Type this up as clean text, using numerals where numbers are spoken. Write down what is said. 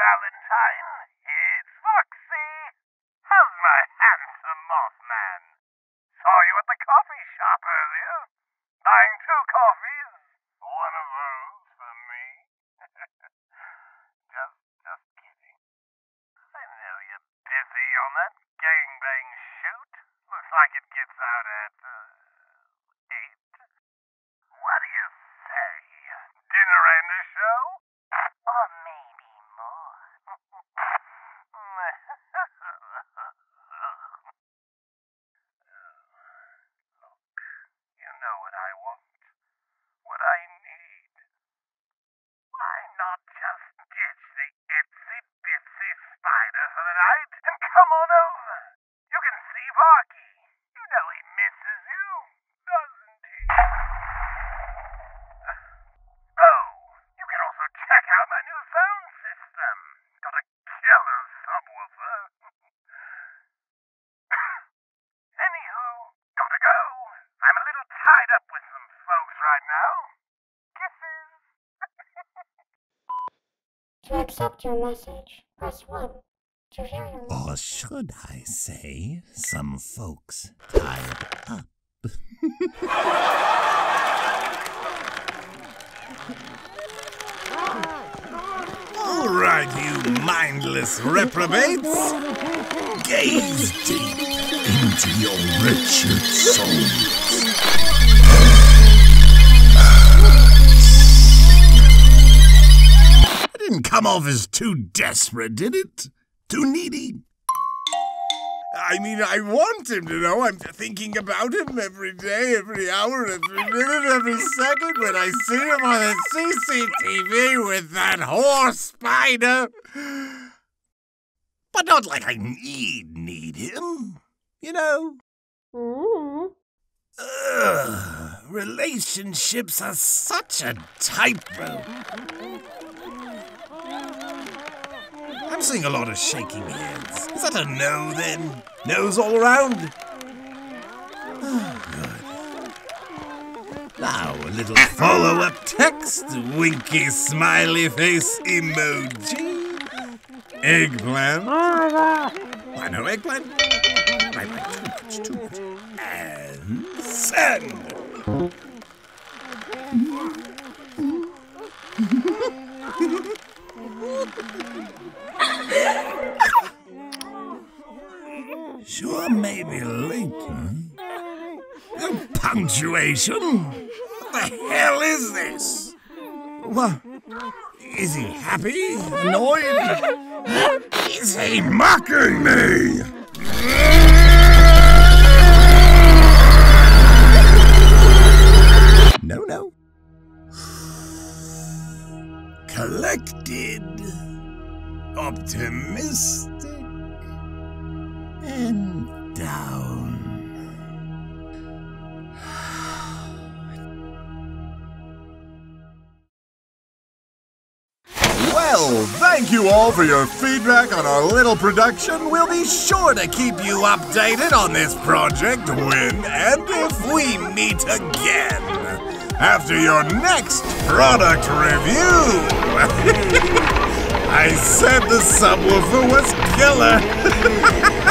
Valentine. It's Foxy. How's my handsome Mothman? Saw you at the coffee shop earlier. Buying 2 coffees. One of those for me. Just kidding. I know you're busy on that gangbang shoot. Looks like it gets out at 8. What do you say? Dinner and a show? Or maybe more. Look, you know what I want. What I need. Why not just ditch the itsy-bitsy spider for the night and come on over? You can see Varky. You know he misses you, doesn't he? Oh, you can also check out my new sound system. Got a killer subwoofer. Anywho, gotta go. I'm a little tied up with some folks right now. Kisses. To accept your message, press 1. To hear your message. Or should I say, some folks tied up. All right, you mindless reprobates. Gaze deep into your wretched souls. It didn't come off as too desperate, did it? Too needy? I mean, I want him to know I'm thinking about him every day, every hour, every minute, every second when I see him on the CCTV with that whore spider. But not like I need him, you know? Relationships are such a tightrope. I'm seeing a lot of shaking heads. Is that a no, then? No's all around? Oh, good. Now, a little follow-up text. Winky smiley face emoji. Eggplant. Why no eggplant? Right, too much. And send. Sure may be late, huh? The punctuation? What the hell is this? What? Is he happy? Annoyed? Is he mocking me? No. Collected. Optimistic. And down. Well, thank you all for your feedback on our little production. We'll be sure to keep you updated on this project when and if we meet again. After your next product review. I said the subwoofer was killer.